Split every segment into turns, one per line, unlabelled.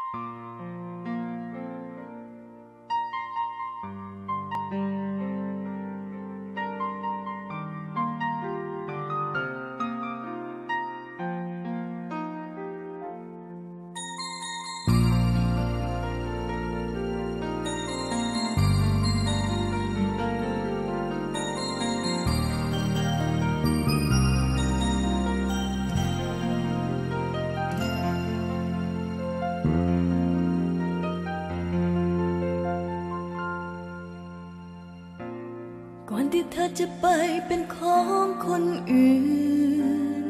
ก่อนที่เธอจะไปเป็นของคนอื่น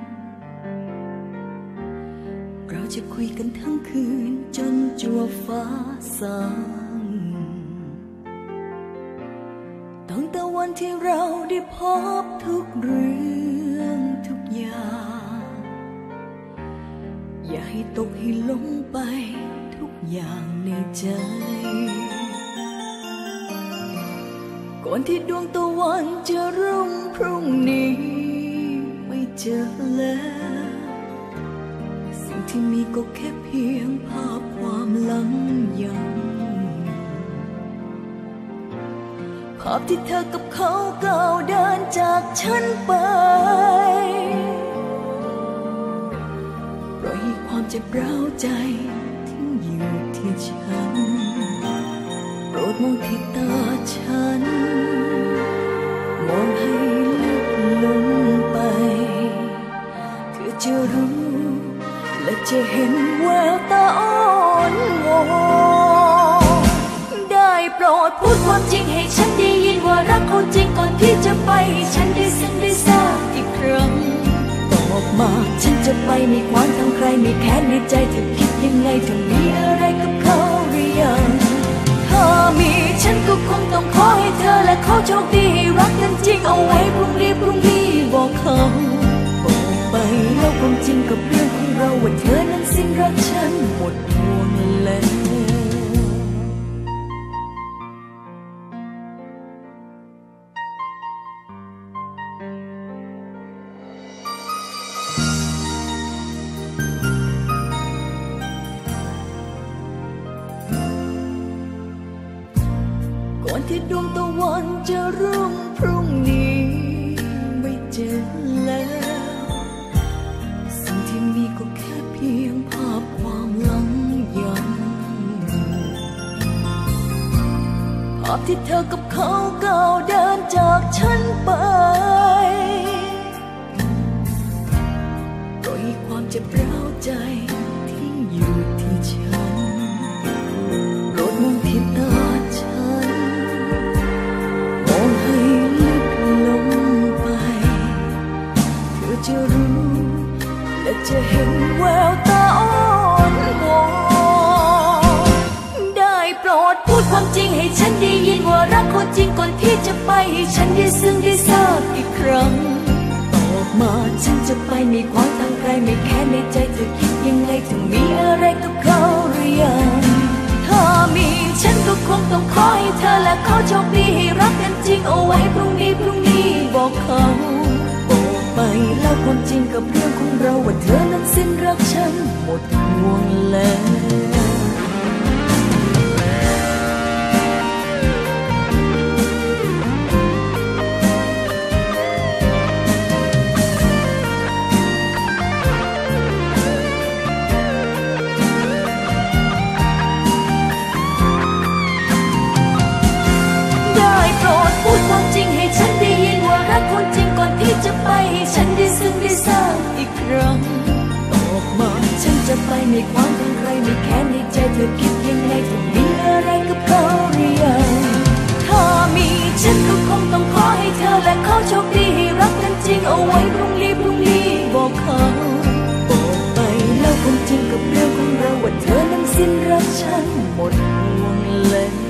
เราจะคุยกันทั้งคืนจนจั่วฟ้าสางตั้งแต่วันที่เราได้พบทุกเรื่องทุกอย่างอย่าให้ตกให้ลงไปทุกอย่างในใจก่อนที่ดวงตะวันจะรุ่งพรุ่งนี้ไม่เจอแล้วสิ่งที่มีก็แค่เพียงภาพความหลังยังภาพที่เธอกับเขาก้าวเดินจากฉันไปปล่อยให้ความเจ็บร้าวใจทิ้งอยู่ที่ฉันโปรดมองที่ตาฉันมองให้ลึกลงไปเธอจะรู้และจะเห็นแววตาอ่อนวอนได้โปรดพูดความจริงให้ฉันได้ยินว่ารักเขาจริงก่อนที่จะไปให้ฉันได้ซึ้งได้ทราบอีกครั้งบอกมาฉันจะไปไม่ขวางทางใครไม่แค้นในใจเธอคิดยังไงเธอมีอะไรกับเขาหรือยังถ้ามีฉันก็คงต้องขอให้เธอและเขาโชคดีรักกันจริงเอาไว้พรุ่งนี้บอกเขาบอกไปแล้วความจริงกับเรื่องของเราว่าเธอนั้นสิ้นรักฉันหมดห่วงแล้วก่อนที่ดวงตะวันจะรุ่งพรุ่งนี้ไม่เจอแล้วสิ่งที่มีก็แค่เพียงภาพความหลังยังภาพที่เธอกับเขาก้าวเดินจากฉันไปปล่อยความเจ็บร้าวใจทิ้งอยู่ที่ฉันโปรดมองที่ตาฉันมองให้ลึกลงไปเธอจะรู้และจะเห็นแววตาอ่อนวอนได้โปรดพูดความจริงให้ฉันได้ยินว่ารักเขาจริงก่อนที่จะไปให้ฉันได้ซึ้งได้ทราบอีกครั้งบอกมาฉันจะไปไม่ขวางทางใครไม่แค้นในใจเธอคิดยังไงเธอมีอะไรกับเขาหรือยังถ้ามีฉันก็คงต้องขอให้เธอและเขาโชคดีให้รักกันจริงเอาไว้พรุ่งนี้บอกเขาบอกไปแล้วความจริงกับเรื่องของเราว่าเธอนั้นสิ้นรักฉันหมดห่วงแล้วพูดความจริงให้ฉันได้ยินว่ารักคนจริงก่อนที่จะไปให้ฉันได้ซึ้งได้ทราบอีกครั้งบอกมาฉันจะไปไม่ขวางทางใครไม่แค้นในใจเธอคิดยังไงเธอมีอะไรกับเขาหรือยังถ้ามีฉันก็คงต้องขอให้เธอและเขาโชคดีให้รักกันจริงเอาไว้พรุ่งนี้บอกเขาบอกไปแล้วความจริงกับเรื่องของเราว่าเธอนั้นสิ้นรักฉันหมดห่วงแล้ว